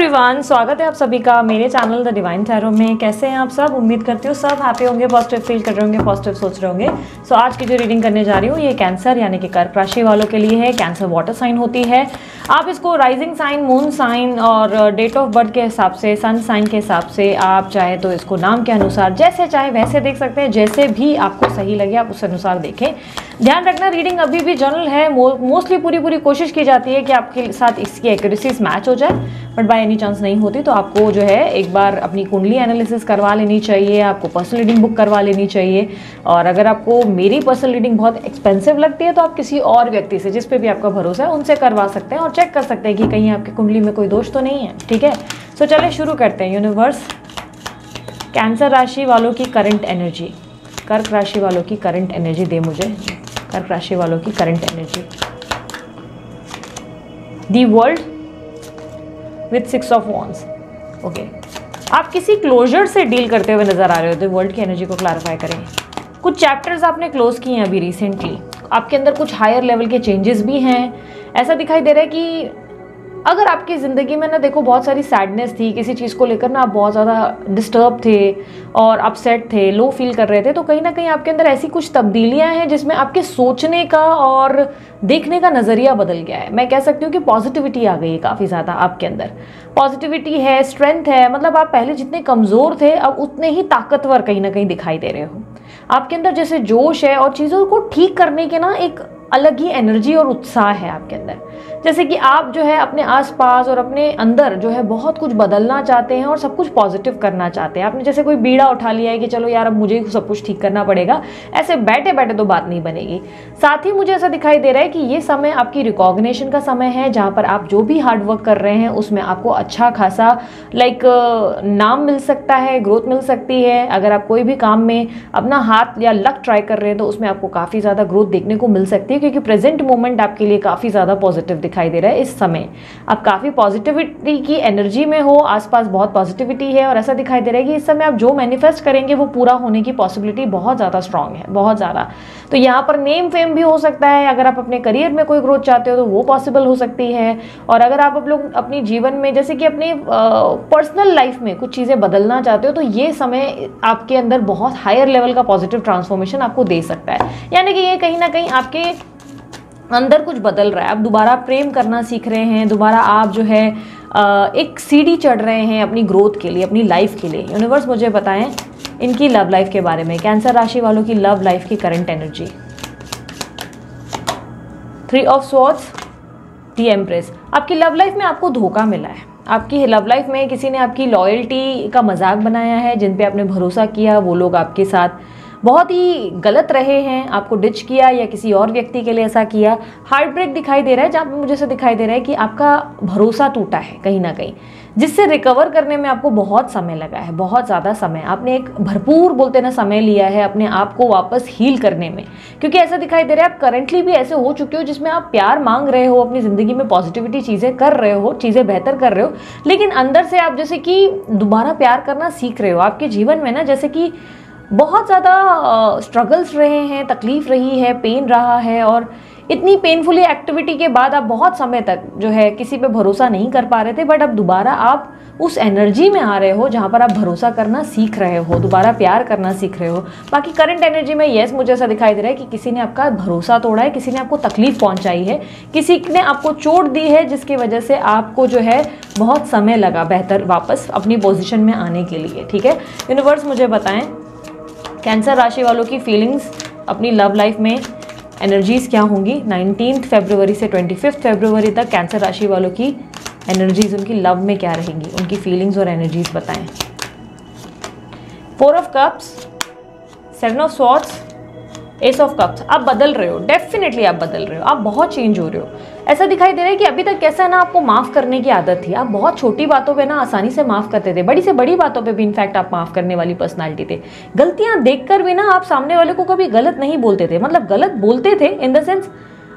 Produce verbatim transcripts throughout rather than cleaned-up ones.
Everyone, स्वागत है आप सभी का मेरे चैनल द डिवाइन टैरो में। कैसे हैं आप सब? उम्मीद करती हूँ सब हैप्पी होंगे, पॉजिटिव फील कर रहे होंगे, पॉजिटिव सोच रहे होंगे। सो so, आज की जो रीडिंग करने जा रही हूँ ये कैंसर यानी कि कर्क राशि वालों के लिए है। कैंसर वाटर साइन होती है। आप इसको राइजिंग साइन, मून साइन और डेट ऑफ बर्थ के हिसाब से, सन साइन के हिसाब से आप चाहे तो इसको नाम के अनुसार जैसे चाहे वैसे देख सकते हैं। जैसे भी आपको सही लगे आप उस अनुसार देखें। ध्यान रखना रीडिंग अभी भी जनरल है। मोस्टली पूरी पूरी कोशिश की जाती है कि आपके साथ इसकी एक्यूरेसी मैच हो जाए, बट बाय एनी चांस नहीं होती तो आपको जो है एक बार अपनी कुंडली एनालिसिस करवा लेनी चाहिए, आपको पर्सनल रीडिंग बुक करवा लेनी चाहिए। और अगर आपको मेरी पर्सनल रीडिंग बहुत एक्सपेंसिव लगती है तो आप किसी और व्यक्ति से, जिस पे भी आपका भरोसा है, उनसे करवा सकते हैं और चेक कर सकते हैं कि कहीं आपकी कुंडली में कोई दोष तो नहीं है। ठीक है, सो चलिए शुरू करते हैं। यूनिवर्स, कैंसर राशि वालों की करंट एनर्जी, कर्क राशि वालों की करंट एनर्जी दे मुझे। कर्क राशि वालों की current energy, the world with six of wands. Okay, आप किसी क्लोजर से डील करते हुए नजर आ रहे हो तो वर्ल्ड की एनर्जी को क्लैरिफाई करें। कुछ चैप्टर्स आपने क्लोज किए हैं अभी रिसेंटली, आपके अंदर कुछ हायर लेवल के चेंजेस भी हैं। ऐसा दिखाई दे रहा है कि अगर आपकी ज़िंदगी में ना देखो बहुत सारी सैडनेस थी, किसी चीज़ को लेकर ना आप बहुत ज़्यादा डिस्टर्ब थे और अपसेट थे, लो फील कर रहे थे, तो कहीं ना कहीं आपके अंदर ऐसी कुछ तब्दीलियां हैं जिसमें आपके सोचने का और देखने का नज़रिया बदल गया है। मैं कह सकती हूँ कि पॉजिटिविटी आ गई है काफ़ी ज़्यादा आपके अंदर। पॉजिटिविटी है, स्ट्रेंथ है, मतलब आप पहले जितने कमज़ोर थे अब उतने ही ताकतवर कहीं ना कहीं दिखाई दे रहे हो। आपके अंदर जैसे जोश है और चीज़ों को ठीक करने के ना एक अलग ही एनर्जी और उत्साह है आपके अंदर। जैसे कि आप जो है अपने आसपास और अपने अंदर जो है बहुत कुछ बदलना चाहते हैं और सब कुछ पॉजिटिव करना चाहते हैं। आपने जैसे कोई बीड़ा उठा लिया है कि चलो यार अब मुझे सब कुछ ठीक करना पड़ेगा, ऐसे बैठे बैठे तो बात नहीं बनेगी। साथ ही मुझे ऐसा दिखाई दे रहा है कि ये समय आपकी रिकॉग्निशन का समय है, जहाँ पर आप जो भी हार्ड वर्क कर रहे हैं उसमें आपको अच्छा खासा लाइक नाम मिल सकता है, ग्रोथ मिल सकती है। अगर आप कोई भी काम में अपना हाथ या लक ट्राई कर रहे हैं तो उसमें आपको काफ़ी ज़्यादा ग्रोथ देखने को मिल सकती है, क्योंकि प्रेजेंट मोमेंट आपके लिए काफ़ी ज़्यादा पॉजिटिव दिखाई दे रहा है। इस समय आप काफ़ी पॉजिटिविटी की एनर्जी में हो, आसपास बहुत पॉजिटिविटी है और ऐसा दिखाई दे रहा है कि इस समय आप जो मैनिफेस्ट करेंगे वो पूरा होने की पॉसिबिलिटी बहुत ज़्यादा स्ट्रांग है, बहुत ज़्यादा। तो यहाँ पर नेम फेम भी हो सकता है। अगर आप अपने करियर में कोई ग्रोथ चाहते हो तो वो पॉसिबल हो सकती है। और अगर आप लोग अपनी जीवन में जैसे कि अपने पर्सनल लाइफ में कुछ चीज़ें बदलना चाहते हो तो ये समय आपके अंदर बहुत हायर लेवल का पॉजिटिव ट्रांसफॉर्मेशन आपको दे सकता है। यानी कि ये कहीं ना कहीं आपके अंदर कुछ बदल रहा है। आप दोबारा प्रेम करना सीख रहे हैं, दोबारा आप जो है एक सीढ़ी चढ़ रहे हैं अपनी ग्रोथ के लिए, अपनी लाइफ के लिए। यूनिवर्स मुझे बताएं इनकी लव लाइफ के बारे में, कैंसर राशि वालों की लव लाइफ की current energy. Three of swords, the empress. आपकी लव लाइफ में आपको धोखा मिला है। आपकी लव लाइफ में किसी ने आपकी लॉयल्टी का मजाक बनाया है। जिन पे आपने भरोसा किया वो लोग आपके साथ बहुत ही गलत रहे हैं, आपको डिच किया या किसी और व्यक्ति के लिए ऐसा किया। हार्ट ब्रेक दिखाई दे रहा है, जहाँ पे मुझे ऐसा दिखाई दे रहा है कि आपका भरोसा टूटा है कहीं ना कहीं, जिससे रिकवर करने में आपको बहुत समय लगा है, बहुत ज़्यादा समय। आपने एक भरपूर बोलते ना समय लिया है अपने आप को वापस हील करने में, क्योंकि ऐसा दिखाई दे रहा है आप करंटली भी ऐसे हो चुके हो जिसमें आप प्यार मांग रहे हो, अपनी ज़िंदगी में पॉजिटिविटी चीज़ें कर रहे हो, चीज़ें बेहतर कर रहे हो, लेकिन अंदर से आप जैसे कि दोबारा प्यार करना सीख रहे हो। आपके जीवन में ना जैसे कि बहुत ज़्यादा स्ट्रगल्स रहे हैं, तकलीफ रही है, पेन रहा है, और इतनी पेनफुली एक्टिविटी के बाद आप बहुत समय तक जो है किसी पे भरोसा नहीं कर पा रहे थे, बट अब दोबारा आप उस एनर्जी में आ रहे हो जहाँ पर आप भरोसा करना सीख रहे हो, दोबारा प्यार करना सीख रहे हो। बाकी करंट एनर्जी में यस मुझे ऐसा दिखाई दे रहा है कि किसी ने आपका भरोसा तोड़ा है, किसी ने आपको तकलीफ पहुँचाई है, किसी ने आपको चोट दी है, जिसकी वजह से आपको जो है बहुत समय लगा बेहतर वापस अपनी पोजिशन में आने के लिए। ठीक है, यूनिवर्स मुझे बताएं कैंसर राशि वालों की फीलिंग्स अपनी लव लाइफ में एनर्जीज क्या होंगी। नाइनटीन्थ फरवरी से ट्वेंटी फिफ्थ फरवरी तक कैंसर राशि वालों की एनर्जीज, उनकी लव में क्या रहेंगी, उनकी फीलिंग्स और एनर्जीज बताएं। Four of cups, seven of swords, ace of cups. आप बदल रहे हो, डेफिनेटली आप बदल रहे हो, आप बहुत चेंज हो रहे हो। ऐसा दिखाई दे रहा है कि अभी तक कैसा है ना, आपको माफ़ करने की आदत थी। आप बहुत छोटी बातों पे ना आसानी से माफ़ करते थे, बड़ी से बड़ी बातों पे भी इनफैक्ट आप माफ़ करने वाली पर्सनालिटी थे। गलतियां देखकर भी ना आप सामने वाले को कभी गलत नहीं बोलते थे, मतलब गलत बोलते थे इन द सेंस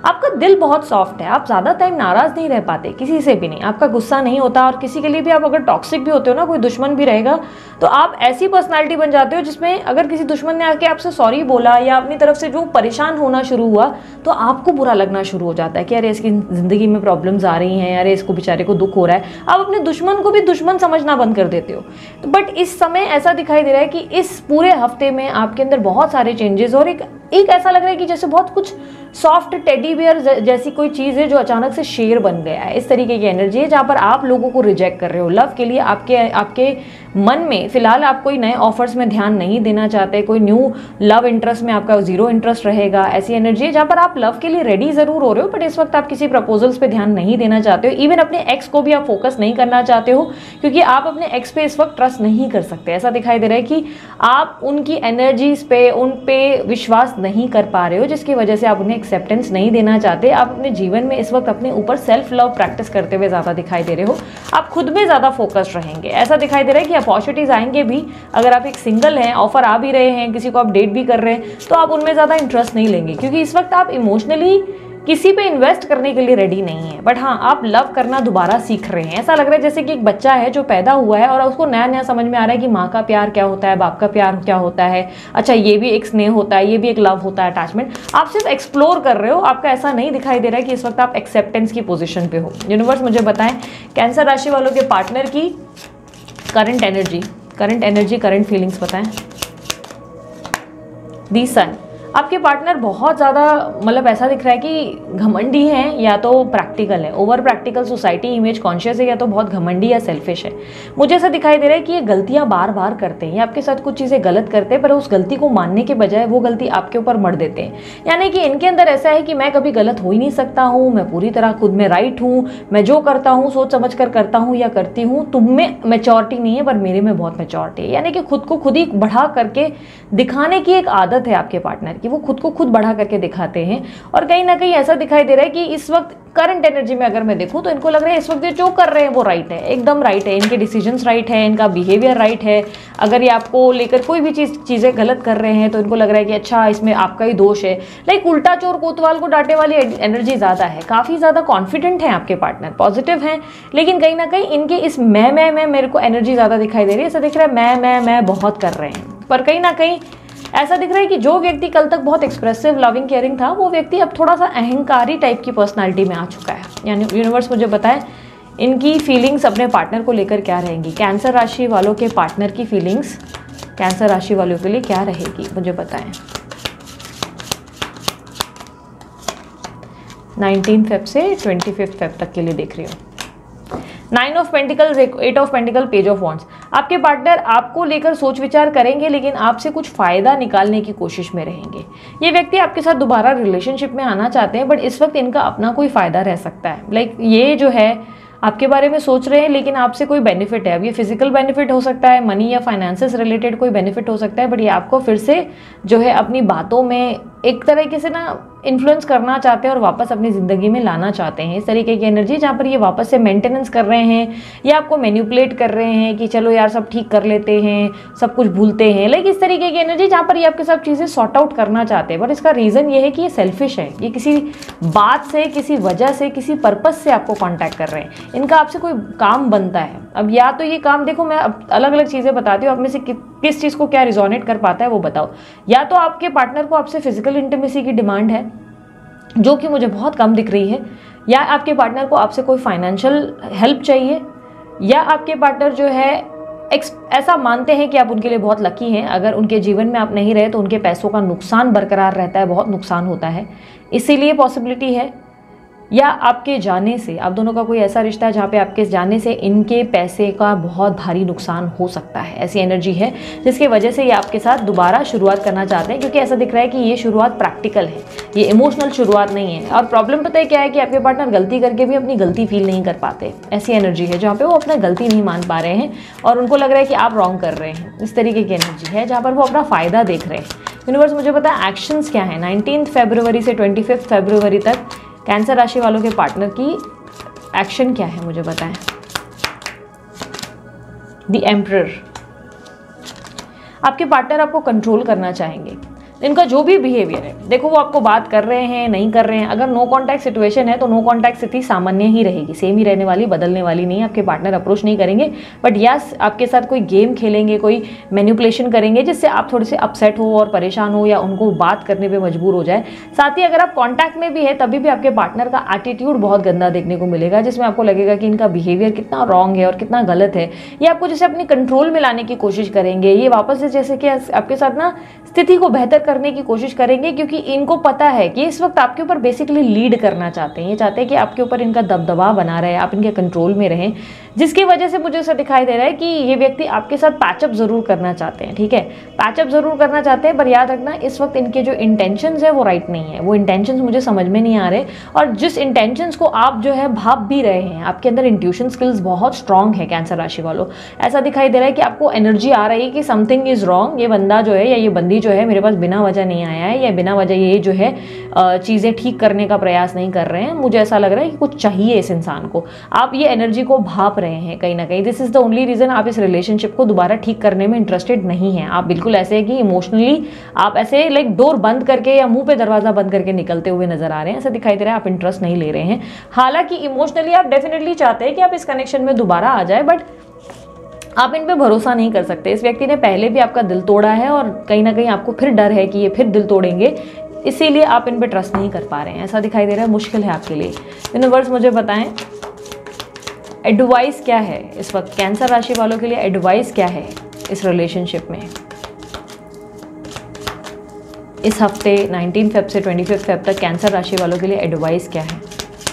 आपका दिल बहुत सॉफ्ट है, आप ज़्यादा टाइम नाराज़ नहीं रह पाते किसी से भी नहीं, आपका गुस्सा नहीं होता, और किसी के लिए भी आप अगर टॉक्सिक भी होते हो ना, कोई दुश्मन भी रहेगा तो आप ऐसी पर्सनालिटी बन जाते हो जिसमें अगर किसी दुश्मन ने आके आपसे सॉरी बोला या अपनी तरफ से जो परेशान होना शुरू हुआ तो आपको बुरा लगना शुरू हो जाता है कि अरे इसकी ज़िंदगी में प्रॉब्लम्स आ रही हैं, अरे इसको बेचारे को दुख हो रहा है। आप अपने दुश्मन को भी दुश्मन समझना बंद कर देते हो। तो बट इस समय ऐसा दिखाई दे रहा है कि इस पूरे हफ्ते में आपके अंदर बहुत सारे चेंजेस, और एक एक ऐसा लग रहा है कि जैसे बहुत कुछ सॉफ्ट टेडी बियर जैसी कोई चीज़ है जो अचानक से शेर बन गया है, इस तरीके की एनर्जी है जहाँ पर आप लोगों को रिजेक्ट कर रहे हो। लव के लिए आपके आपके मन में फिलहाल आप कोई नए ऑफर्स में ध्यान नहीं देना चाहते, कोई न्यू लव इंटरेस्ट में आपका जीरो इंटरेस्ट रहेगा, ऐसी एनर्जी है जहाँ पर आप लव के लिए रेडी ज़रूर हो रहे हो, बट इस वक्त आप किसी प्रपोजल्स पे ध्यान नहीं देना चाहते हो। इवन अपने एक्स को भी आप फोकस नहीं करना चाहते हो क्योंकि आप अपने एक्स पे इस वक्त ट्रस्ट नहीं कर सकते। ऐसा दिखाई दे रहा है कि आप उनकी एनर्जीज पे, उन पे विश्वास नहीं कर पा रहे हो, जिसकी वजह से आप उन्हें एक्सेप्टेंस नहीं देना चाहते। आप अपने जीवन में इस वक्त अपने ऊपर सेल्फ लव प्रैक्टिस करते हुए ज़्यादा दिखाई दे रहे हो, आप खुद में ज़्यादा फोकस्ड रहेंगे। ऐसा दिखाई दे रहा है कि अपॉर्चुनिटीज़ आएंगे भी, अगर आप एक सिंगल हैं, ऑफर आ भी रहे हैं, किसी को आप डेट भी कर रहे हैं तो आप उनमें ज़्यादा इंटरेस्ट नहीं लेंगे क्योंकि इस वक्त आप इमोशनली किसी पे इन्वेस्ट करने के लिए रेडी नहीं है। बट हाँ, आप लव करना दोबारा सीख रहे हैं। ऐसा लग रहा है जैसे कि एक बच्चा है जो पैदा हुआ है और उसको नया नया समझ में आ रहा है कि माँ का प्यार क्या होता है, बाप का प्यार क्या होता है, अच्छा ये भी एक स्नेह होता है, ये भी एक लव होता है, अटैचमेंट। आप सिर्फ एक्सप्लोर कर रहे हो, आपका ऐसा नहीं दिखाई दे रहा है कि इस वक्त आप एक्सेप्टेंस की पोजिशन पे हो। यूनिवर्स मुझे बताएं कैंसर राशि वालों के पार्टनर की current energy, current energy, current feelings बताएं। दी सन, आपके पार्टनर बहुत ज़्यादा मतलब ऐसा दिख रहा है कि घमंडी हैं या तो प्रैक्टिकल है, over practical, society image conscious है, या तो बहुत घमंडी या सेल्फिश है। मुझे ऐसा दिखाई दे रहा है कि ये गलतियां बार बार करते हैं, ये आपके साथ कुछ चीज़ें गलत करते हैं पर उस गलती को मानने के बजाय वो गलती आपके ऊपर मढ़ देते हैं। यानी कि इनके अंदर ऐसा है कि मैं कभी गलत हो ही नहीं सकता हूँ, मैं पूरी तरह खुद में राइट हूँ, मैं जो करता हूँ सोच समझ कर करता हूँ या करती हूँ। तुम में मैच्योरिटी नहीं है पर मेरे में बहुत मैच्योरिटी है। यानी कि खुद को खुद ही बढ़ा करके दिखाने की एक आदत है आपके पार्टनर कि वो खुद को खुद बढ़ा करके दिखाते हैं। और कहीं ना कहीं ऐसा दिखाई दे रहा है कि इस वक्त करंट एनर्जी में अगर मैं देखूं तो इनको लग रहा है इस वक्त ये जो कर रहे हैं वो राइट है, एकदम राइट है, इनके डिसीजंस राइट है, इनका बिहेवियर राइट है। अगर ये आपको लेकर कोई भी चीज़ चीज़ें गलत कर रहे हैं तो इनको लग रहा है कि अच्छा इसमें आपका ही दोष है। लाइक उल्टा चोर कोतवाल को डांटे वाली एनर्जी ज़्यादा है। काफ़ी ज़्यादा कॉन्फिडेंट हैं आपके पार्टनर, पॉजिटिव हैं, लेकिन कहीं ना कहीं इनके इस मैं मैं मैं मेरे को एनर्जी ज़्यादा दिखाई दे रही है। ऐसा दिख रहा है मैं मैं मैं बहुत कर रहे हैं, पर कहीं ना कहीं ऐसा दिख रहा है कि जो व्यक्ति कल तक बहुत एक्सप्रेसिव, लविंग, केयरिंग था वो व्यक्ति अब थोड़ा सा अहंकारी टाइप की पर्सनालिटी में आ चुका है। यानी यूनिवर्स मुझे बताएं इनकी फीलिंग्स अपने पार्टनर को लेकर क्या रहेंगी। कैंसर राशि वालों के पार्टनर की फीलिंग्स कैंसर राशि वालों के लिए क्या रहेगी मुझे बताएं। नाइनटीन फेब से ट्वेंटी फिफ्थ फेब तक के लिए देख रही हूँ। Nine of pentacles, eight of pentacle, page of wands. आपके पार्टनर आपको लेकर सोच विचार करेंगे लेकिन आपसे कुछ फ़ायदा निकालने की कोशिश में रहेंगे। ये व्यक्ति आपके साथ दोबारा रिलेशनशिप में आना चाहते हैं बट इस वक्त इनका अपना कोई फ़ायदा रह सकता है। लाइक ये जो है आपके बारे में सोच रहे हैं लेकिन आपसे कोई बेनिफिट है। अब ये फिजिकल बेनिफिट हो सकता है, मनी या फाइनेंसेस रिलेटेड कोई बेनिफिट हो सकता है, बट ये आपको फिर से जो है अपनी बातों में एक तरीके से ना इन्फ्लुएंस करना चाहते हैं और वापस अपनी ज़िंदगी में लाना चाहते हैं। इस तरीके की एनर्जी जहाँ पर ये वापस से मेंटेनेंस कर रहे हैं या आपको मैनिपुलेट कर रहे हैं कि चलो यार सब ठीक कर लेते हैं, सब कुछ भूलते हैं। लाइक इस तरीके की एनर्जी जहाँ पर ये आपके सब चीज़ें सॉर्ट आउट करना चाहते हैं, बट इसका रीज़न ये है कि ये सेल्फिश है। ये किसी बात से, किसी वजह से, किसी पर्पज़ से आपको कॉन्टैक्ट कर रहे हैं। इनका आपसे कोई काम बनता है। अब या तो ये काम, देखो मैं अब अलग अलग चीज़ें बताती हूँ, आप में से कि, किस चीज़ को क्या रिजोनेट कर पाता है वो बताओ। या तो आपके पार्टनर को आपसे फिजिकल इंटीमेसी की डिमांड है जो कि मुझे बहुत कम दिख रही है, या आपके पार्टनर को आपसे कोई फाइनेंशियल हेल्प चाहिए, या आपके पार्टनर जो है ऐसा मानते हैं कि आप उनके लिए बहुत लकी हैं। अगर उनके जीवन में आप नहीं रहे तो उनके पैसों का नुकसान बरकरार रहता है, बहुत नुकसान होता है, इसीलिए पॉसिबिलिटी है। या आपके जाने से, आप दोनों का कोई ऐसा रिश्ता है जहाँ पे आपके जाने से इनके पैसे का बहुत भारी नुकसान हो सकता है। ऐसी एनर्जी है जिसकी वजह से ये आपके साथ दोबारा शुरुआत करना चाहते हैं, क्योंकि ऐसा दिख रहा है कि ये शुरुआत प्रैक्टिकल है, ये इमोशनल शुरुआत नहीं है। और प्रॉब्लम पता है क्या है कि आपके पार्टनर गलती करके भी अपनी गलती फील नहीं कर पाते। ऐसी एनर्जी है जहाँ पर वो अपना गलती नहीं मान पा रहे हैं और उनको लग रहा है कि आप रॉन्ग कर रहे हैं। इस तरीके की एनर्जी है जहाँ पर वो अपना फ़ायदा देख रहे हैं। यूनिवर्स मुझे पता है एक्शंस क्या है। नाइनटीन फरवरी से ट्वेंटी फिफ्थ फरवरी तक कैंसर राशि वालों के पार्टनर की एक्शन क्या है मुझे बताएं। द एम्परर, आपके पार्टनर आपको कंट्रोल करना चाहेंगे। इनका जो भी बिहेवियर है, देखो वो आपको बात कर रहे हैं नहीं कर रहे हैं, अगर नो कॉन्टैक्ट सिचुएशन है तो नो कॉन्टैक्ट स्थिति सामान्य ही रहेगी, सेम ही रहने वाली, बदलने वाली नहीं। आपके पार्टनर अप्रोच नहीं करेंगे, बट यस आपके साथ कोई गेम खेलेंगे, कोई मैनिपुलेशन करेंगे जिससे आप थोड़े से अपसेट हो और परेशान हो या उनको बात करने पर मजबूर हो जाए। साथ ही अगर आप कॉन्टैक्ट में भी है तभी भी आपके पार्टनर का एटीट्यूड बहुत गंदा देखने को मिलेगा, जिसमें आपको लगेगा कि इनका बिहेवियर कितना रॉन्ग है और कितना गलत है। ये आपको जैसे अपने कंट्रोल में लाने की कोशिश करेंगे, ये वापस से जैसे कि आपके साथ ना स्थिति को बेहतर करने की कोशिश करेंगे, क्योंकि इनको पता है कि इस वक्त आपके ऊपर बेसिकली लीड करना चाहते हैं। ये चाहते हैं कि आपके ऊपर इनका दबदबा बना रहे, आप इनके कंट्रोल में रहें, जिसकी वजह से मुझे ऐसा दिखाई दे रहा है कि ये व्यक्ति आपके साथ पैचअप जरूर करना चाहते हैं। ठीक है, पैचअप जरूर करना चाहते हैं, पर याद रखना इस वक्त इनके जो इंटेंशंस है वो राइट नहीं है। वो इंटेंशंस मुझे समझ में नहीं आ रहे, और जिस इंटेंशंस को आप जो है भाप भी रहे हैं, आपके अंदर इंट्यूशन स्किल्स बहुत स्ट्रांग है कैंसर राशि वालों। ऐसा दिखाई दे रहा है कि आपको एनर्जी आ रही है कि समथिंग इज रॉन्ग, ये बंदा जो है या ये बंदी जो है मेरे पास बिना वजह नहीं आया है, या बिना वजह ये जो है चीज़ें ठीक करने का प्रयास नहीं कर रहे हैं। मुझे ऐसा लग रहा है कि कुछ चाहिए इस इंसान को, आप ये एनर्जी को भाप रहे हैं कहीं ना कहीं। This is the only reason आप इस रिलेशनशिप को दोबारा ठीक करने में इंटरेस्टेड नहीं है। आप बिल्कुल ऐसे है कि इमोशनली आप ऐसे लाइक डोर बंद करके या मुंह पे दरवाजा बंद करके निकलते हुए नजर आ रहे हैं। ऐसा दिखाई दे रहा है आप इंटरेस्ट नहीं ले रहे हैं। हालांकि इमोशनली आप डेफिनेटली चाहते हैं कि आप इस कनेक्शन में दोबारा आ जाए, बट आप इन पे भरोसा नहीं कर सकते। इस व्यक्ति ने पहले भी आपका दिल तोड़ा है और कहीं ना कहीं आपको फिर डर है कि ये फिर दिल तोड़ेंगे, इसीलिए आप इन पे ट्रस्ट नहीं कर पा रहे हैं। ऐसा दिखाई दे रहा है, मुश्किल है आपके लिए। यूनिवर्स मुझे बताएं एडवाइस क्या है इस वक्त कैंसर राशि वालों के लिए, एडवाइस क्या है इस रिलेशनशिप में इस हफ्ते नाइनटीन फेब से ट्वेंटी फिफ्थ फेब तक कैंसर राशि वालों के लिए एडवाइस क्या है।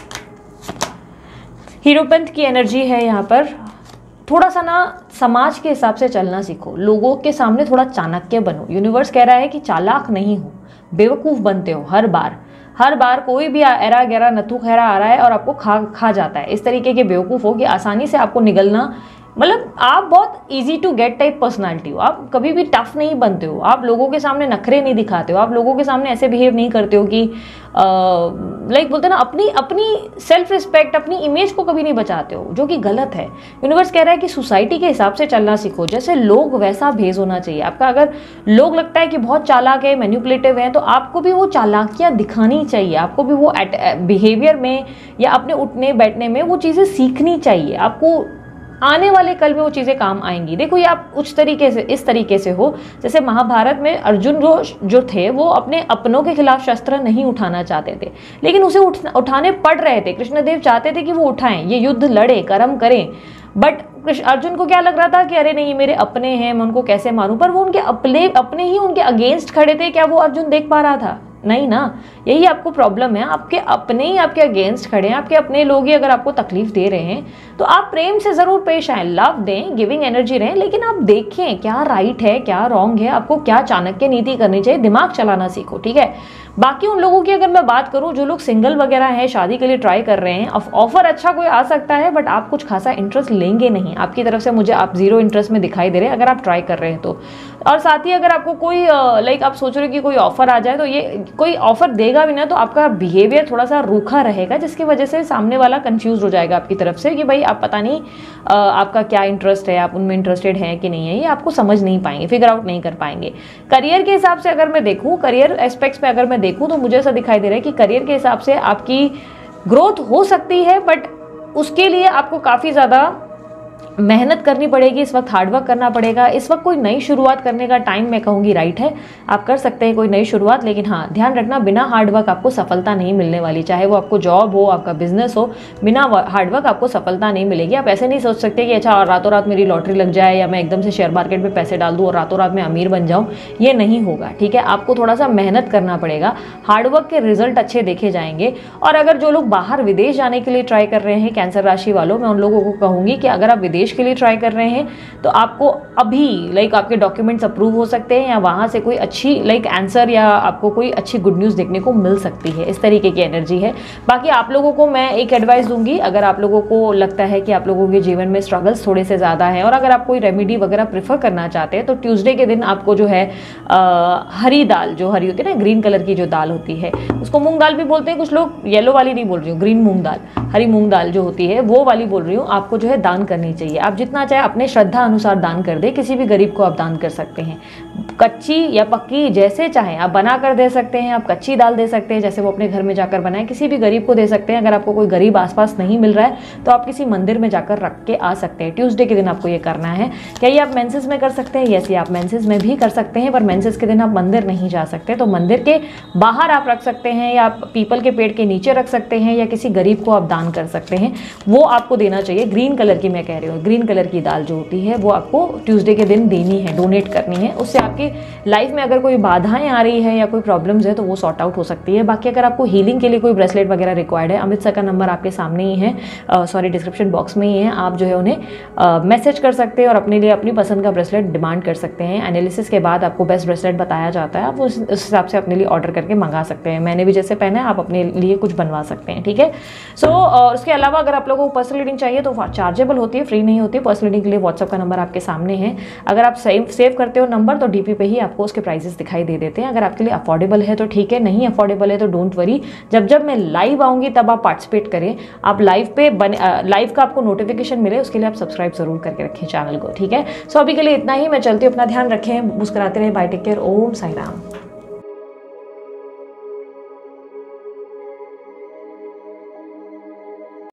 हीरोपंथ की एनर्जी है यहाँ पर। थोड़ा सा ना समाज के हिसाब से चलना सीखो, लोगों के सामने थोड़ा चाणक्य बनो। यूनिवर्स कह रहा है कि चालाक नहीं हो, बेवकूफ़ बनते हो हर बार। हर बार कोई भी एरा गहरा नथु खैरा आ रहा है और आपको खा खा जाता है। इस तरीके के बेवकूफ़ हो कि आसानी से आपको निगलना, मतलब आप बहुत easy to get type personality हो। आप कभी भी टफ नहीं बनते हो, आप लोगों के सामने नखरे नहीं दिखाते हो, आप लोगों के सामने ऐसे बिहेव नहीं करते हो कि लाइक बोलते हैं ना अपनी अपनी सेल्फ रिस्पेक्ट, अपनी इमेज को कभी नहीं बचाते हो, जो कि गलत है। यूनिवर्स कह रहा है कि सोसाइटी के हिसाब से चलना सीखो, जैसे लोग वैसा भेज होना चाहिए आपका। अगर लोग लगता है कि बहुत चालाक है, मैनिपुलेटिव है, तो आपको भी वो चालाकियाँ दिखानी चाहिए, आपको भी वो बिहेवियर में या अपने उठने बैठने में वो चीज़ें सीखनी चाहिए। आपको आने वाले कल में वो चीज़ें काम आएंगी। देखो ये आप उस तरीके से इस तरीके से हो जैसे महाभारत में अर्जुन जो जो थे वो अपने अपनों के खिलाफ शस्त्र नहीं उठाना चाहते थे, लेकिन उसे उठ, उठाने पड़ रहे थे। कृष्णदेव चाहते थे कि वो उठाएं, ये युद्ध लड़े, कर्म करें, बट अर्जुन को क्या लग रहा था कि अरे नहीं ये मेरे अपने हैं, मैं उनको कैसे मारूं। पर वो उनके अपने अपने ही उनके अगेंस्ट खड़े थे, क्या वो अर्जुन देख पा रहा था? नहीं ना। यही आपको प्रॉब्लम है, आपके अपने ही आपके अगेंस्ट खड़े हैं, आपके अपने लोग ही अगर आपको तकलीफ दे रहे हैं तो आप प्रेम से ज़रूर पेश आएँ, लव दें, गिविंग एनर्जी रहें, लेकिन आप देखें क्या राइट है क्या रॉन्ग है, आपको क्या चाणक्य नीति करनी चाहिए, दिमाग चलाना सीखो। ठीक है, बाकी उन लोगों की अगर मैं बात करूं जो लोग सिंगल वगैरह हैं, शादी के लिए ट्राई कर रहे हैं, ऑफर अच्छा कोई आ सकता है, बट आप कुछ खासा इंटरेस्ट लेंगे नहीं आपकी तरफ से। मुझे आप जीरो इंटरेस्ट में दिखाई दे रहे हैं अगर आप ट्राई कर रहे हैं तो। और साथ ही अगर आपको कोई लाइक आप सोच रहे हो कि कोई ऑफर आ जाए, तो ये कोई ऑफर देगा भी ना तो आपका बिहेवियर थोड़ा सा रूखा रहेगा, जिसकी वजह से सामने वाला कंफ्यूज हो जाएगा आपकी तरफ से कि भाई आप पता नहीं आपका क्या इंटरेस्ट है, आप उनमें इंटरेस्टेड हैं कि नहीं है, ये आपको समझ नहीं पाएंगे, फिगर आउट नहीं कर पाएंगे। करियर के हिसाब से अगर मैं देखूँ, करियर एस्पेक्ट्स में अगर मैं देखूँ तो मुझे ऐसा दिखाई दे रहा है कि करियर के हिसाब से आपकी ग्रोथ हो सकती है, बट उसके लिए आपको काफ़ी ज़्यादा मेहनत करनी पड़ेगी। इस वक्त हार्डवर्क करना पड़ेगा। इस वक्त कोई नई शुरुआत करने का टाइम मैं कहूँगी राइट है, आप कर सकते हैं कोई नई शुरुआत, लेकिन हाँ ध्यान रखना बिना हार्डवर्क आपको सफलता नहीं मिलने वाली। चाहे वो आपको जॉब हो, आपका बिजनेस हो, बिना हार्डवर्क आपको सफलता नहीं मिलेगी। आप ऐसे नहीं सोच सकते कि अच्छा रातों रात मेरी लॉटरी लग जाए या मैं एकदम से शेयर मार्केट में पैसे डाल दूँ और रातों रात में अमीर बन जाऊँ, ये नहीं होगा। ठीक है, आपको थोड़ा सा मेहनत करना पड़ेगा, हार्डवर्क के रिजल्ट अच्छे देखे जाएंगे। और अगर जो लोग बाहर विदेश जाने के लिए ट्राई कर रहे हैं कैंसर राशि वालों, मैं उन लोगों को कहूँगी कि अगर आप विदेश के लिए ट्राई कर रहे हैं तो आपको अभी लाइक आपके डॉक्यूमेंट्स अप्रूव हो सकते हैं या वहां से कोई अच्छी लाइक आंसर या आपको कोई अच्छी गुड न्यूज़ देखने को मिल सकती है। इस तरीके की एनर्जी है। बाकी आप लोगों को मैं एक एडवाइस दूंगी, अगर आप लोगों को लगता है कि आप लोगों के जीवन में स्ट्रगल्स थोड़े से ज़्यादा हैं और अगर आप कोई रेमेडी वगैरह प्रेफर करना चाहते हैं तो ट्यूसडे के दिन आपको जो है आ, हरी दाल जो हरी होती है ना, ग्रीन कलर की जो दाल होती है, उसको मूंग दाल भी बोलते हैं कुछ लोग, येलो वाली नहीं बोल रही हूँ, ग्रीन मूंग दाल, हरी मूंग दाल जो होती है वो वाली बोल रही हूँ, आपको जो है दान करनी चाहिए। आप जितना चाहे अपने श्रद्धा अनुसार दान कर दे, किसी भी गरीब को आप दान कर सकते हैं। कच्ची या पक्की जैसे चाहें आप बना कर दे सकते हैं। आप कच्ची दाल दे सकते हैं, जैसे वो अपने घर में जाकर बनाए, किसी भी गरीब को दे सकते हैं। अगर आपको कोई गरीब आसपास नहीं मिल रहा है तो आप किसी मंदिर में जाकर रख के आ सकते हैं। ट्यूसडे के दिन आपको ये करना है। क्या ये आप मेंसेस में कर सकते हैं? यस, ये आप मेंसेस में भी कर सकते हैं, पर मेंसेस के दिन आप मंदिर नहीं जा सकते। तो मंदिर के बाहर आप रख सकते हैं, या आप पीपल के पेड़ के नीचे रख सकते हैं, या किसी गरीब को आप दान कर सकते हैं। वो आपको देना चाहिए। ग्रीन कलर की मैं कह रही हूँ, ग्रीन कलर की दाल जो होती है वो आपको ट्यूसडे के दिन देनी है, डोनेट करनी है। उससे आपकी लाइफ में अगर कोई बाधाएं आ रही है या कोई प्रॉब्लम्स है तो वो सॉर्ट आउट हो सकती है। बाकी अगर आपको हीलिंग के लिए कोई ब्रेसलेट वगैरह रिक्वायर्ड है, अमित सर का नंबर आपके सामने ही है, सॉरी डिस्क्रिप्शन बॉक्स में ही है। आप जो है उन्हें मैसेज कर सकते हैं और अपने लिए अपनी पसंद का ब्रेसलेट डिमांड कर सकते हैं। एनालिसिस के बाद आपको बेस्ट ब्रेसलेट बताया जाता है, आप उस हिसाब से अपने लिए ऑर्डर करके मंगा सकते हैं। मैंने भी जैसे पहना है, आप अपने लिए कुछ बनवा सकते हैं, ठीक है। सो so, उसके अलावा अगर आप लोगों को पर्सनल रीडिंग चाहिए तो चार्जेबल होती है, फ्री नहीं होती। पर्सनल रीडिंग के लिए व्हाट्सअप का नंबर आपके सामने है। अगर आप सेव सेव करते हो नंबर तो डीपी पे ही आपको उसके प्राइसेस दिखाई दे देते हैं। अगर आपके लिए अफोर्डेबल है तो ठीक है, नहीं अफोर्डेबल है तो डोंट वरी। जब जब मैं लाइव आऊँगी तब आप पार्टिसिपेट करें। आप लाइव पे बने, लाइव का आपको नोटिफिकेशन मिले उसके लिए आप सब्सक्राइब जरूर करके रखें चैनल को, ठीक है। सो अभी के लिए इतना ही। मैं चलती हूँ, अपना ध्यान रखें, मुस्कुराते रहे, bye, take care, Om Sai Ram.